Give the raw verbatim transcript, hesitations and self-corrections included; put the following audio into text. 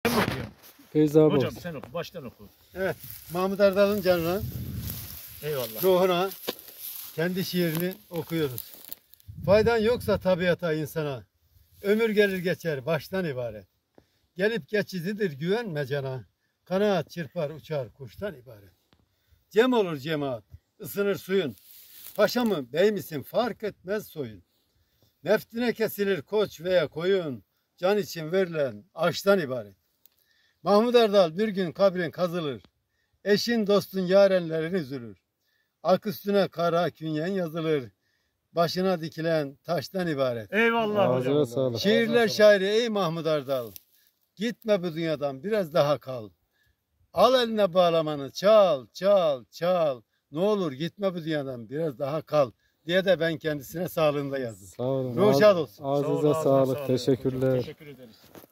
Kim okuyor? Feyzi abi Hocam olsun. sen oku. Baştan oku. Evet, Mahmut Erdal'ın canına, Eyvallah. ruhuna kendi şiirini okuyoruz. Faydan yoksa tabiata, insana, ömür gelir geçer baştan ibaret. Gelip geçicidir güvenme cana, kanaat çırpar uçar kuştan ibaret. Cem olur cemaat, ısınır suyun, paşa mı bey misin fark etmez soyun. Neftine kesilir koç veya koyun, can için verilen aştan ibaret. Mahmut Erdal bir gün kabrin kazılır, eşin dostun yarenlerin üzülür. Ak üstüne kara künyen yazılır, başına dikilen taştan ibaret. Eyvallah Ağzına hocam. sağlık. Şiirler şairi ey Mahmut Erdal, gitme bu dünyadan biraz daha kal. Al eline bağlamanı çal çal çal, ne olur gitme bu dünyadan biraz daha kal diye de ben kendisine sağlığında yazdım. Sağ olun. Ruhu şad olsun. Ağzınıza Sağ ol, ağzına sağlık. sağlık. Teşekkürler. Teşekkür ederiz.